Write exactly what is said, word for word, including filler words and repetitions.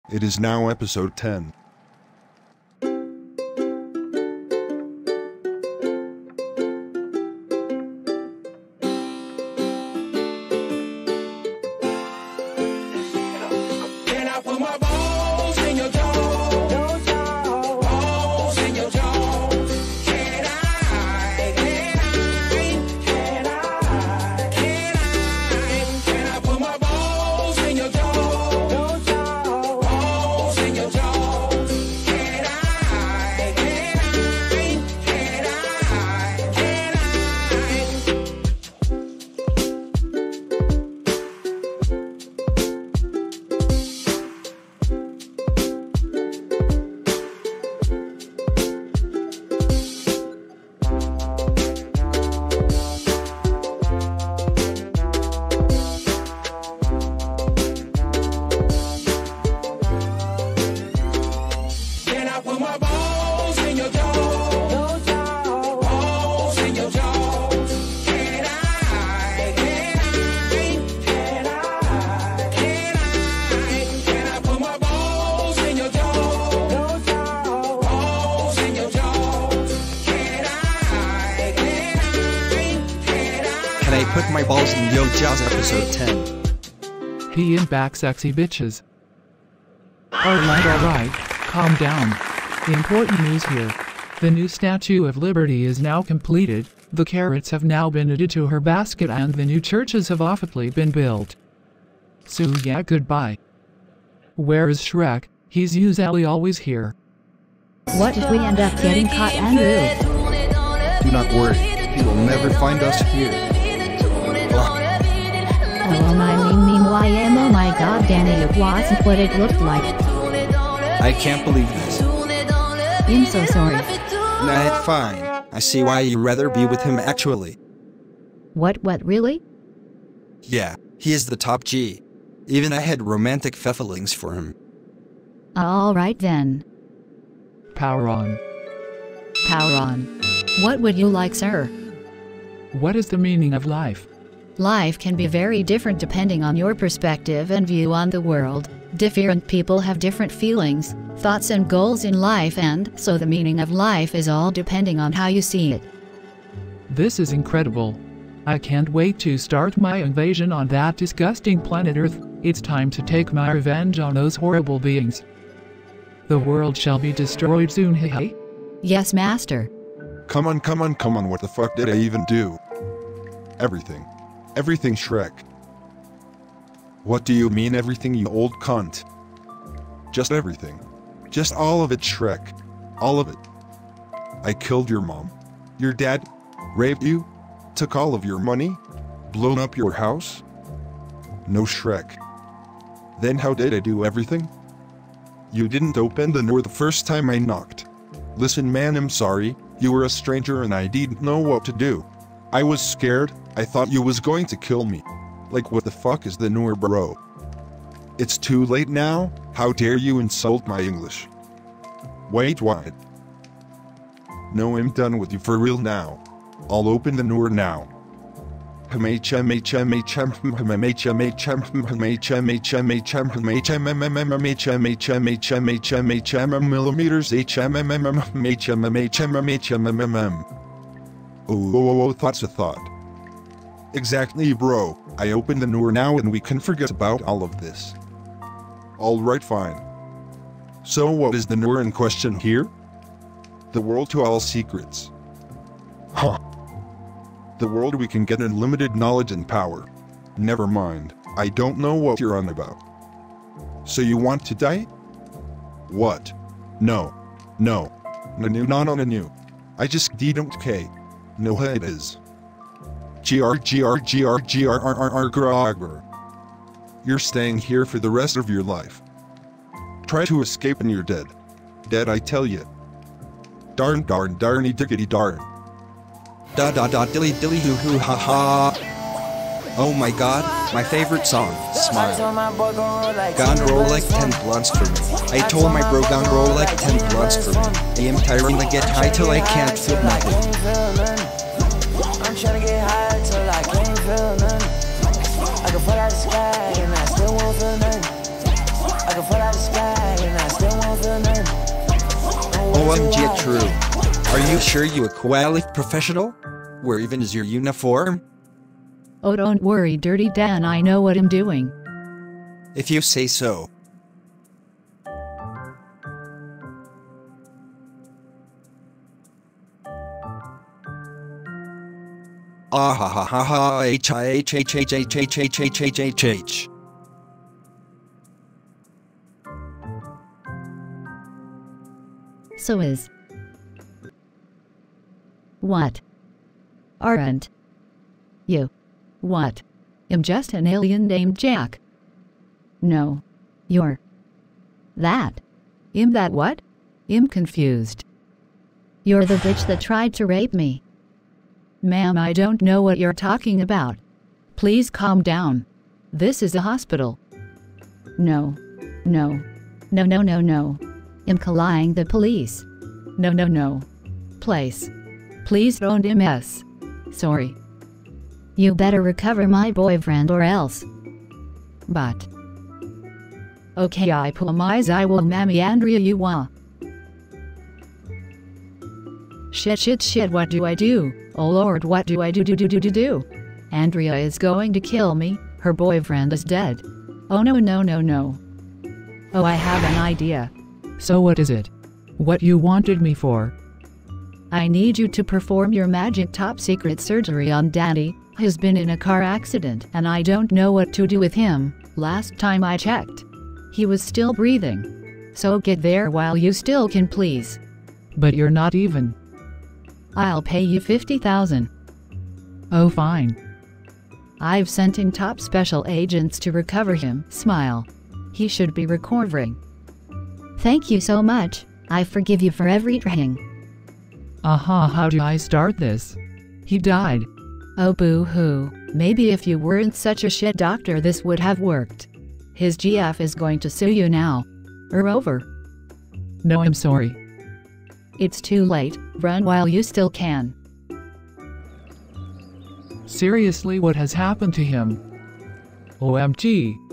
It is now episode ten. Can I put my balls in Yo Jazz episode ten? He and back sexy bitches. Alright alright, calm down. Important news here. The new Statue of Liberty is now completed, the carrots have now been added to her basket and the new churches have officially been built. So yeah, goodbye. Where is Shrek? He's usually always here. What if we end up getting caught, Andrew? Do not worry, he will never find us here. Oh my mean mean Y M oh my god Danny, it wasn't what it looked like. I can't believe this. I'm so sorry. Nah, it's fine. I see why you'd rather be with him actually. What what really? Yeah, he is the top G. Even I had romantic feelings for him. Alright then. Power on. Power on. What would you like, sir? What is the meaning of life? Life can be very different depending on your perspective and view on the world. Different people have different feelings, thoughts and goals in life, and so the meaning of life is all depending on how you see it. This is incredible. I can't wait to start my invasion on that disgusting planet Earth. It's time to take my revenge on those horrible beings. The world shall be destroyed soon, hey hey? Yes, master. Come on, come on, come on, what the fuck did I even do? Everything. Everything, Shrek. What do you mean everything, you old cunt? Just everything. Just all of it, Shrek. All of it. I killed your mom. Your dad raped you, took all of your money, blown up your house. No, Shrek. Then how did I do everything? You didn't open the door the first time I knocked. Listen man, I'm sorry, you were a stranger and I didn't know what to do. I was scared, I thought you was going to kill me. Like what the fuck is the Noor, bro? It's too late now, how dare you insult my English? Wait, what? No, I'm done with you for real now. I'll open the Noor now. Millimeters Oh, oh, oh, thought's a thought. Exactly, bro. I open the Noor now and we can forget about all of this. Alright, fine. So what is the Noor in question here? The world to all secrets. Huh. The world we can get unlimited knowledge and power. Never mind, I don't know what you're on about. So you want to die? What? No. No. No, not on a new. I just didn't care. No, it is. Gr gr gr gr r r r gr. You're staying here for the rest of your life. Try to escape and you're dead. Dead, I tell you. Darn darn darny diggity darn. Da da da dilly dilly hoo hoo ha ha. Oh my god, my favorite song, Smile. Gone roll like ten blunts for me. I told my bro gone roll like ten blunts for me. I am tiring to get high till I can't feel nothing. I'm trying to get high till I can't feel nothing. I can fall out the sky and I still won't feel nothing. I can fall out the sky O M G, true. Are you sure you a qualified professional? Where even is your uniform? Oh, don't worry, Dirty Dan, I know what I'm doing. If you say so. Ah ha ha ha ha h I h h h h h h h h h h. So is. What? Aren't you? What? I'm just an alien named Jack. No. You're. That. I'm that what? I'm confused. You're the bitch that tried to rape me. Ma'am, I don't know what you're talking about. Please calm down. This is a hospital. No. No. No no no no. I'm calling the police. No no no. Place. Please don't mess. Sorry. You better recover my boyfriend or else. But. Okay, I promise I will, Mammy Andrea, you want. Shit shit shit, what do I do? Oh lord, what do I do do do do do do? Andrea is going to kill me, her boyfriend is dead. Oh no no no no. Oh, I have an idea. So what is it? What you wanted me for? I need you to perform your magic top secret surgery on Daddy. He's been in a car accident and I don't know what to do with him. Last time I checked, he was still breathing. So get there while you still can, please. But you're not even. I'll pay you fifty thousand. Oh fine. I've sent in top special agents to recover him. Smile. He should be recovering. Thank you so much. I forgive you for everything. Aha, how do I start this? He died. Oh boo-hoo. Maybe if you weren't such a shit doctor this would have worked. His G F is going to sue you now. Er over. No, I'm sorry. It's too late. Run while you still can. Seriously, what has happened to him? O M G.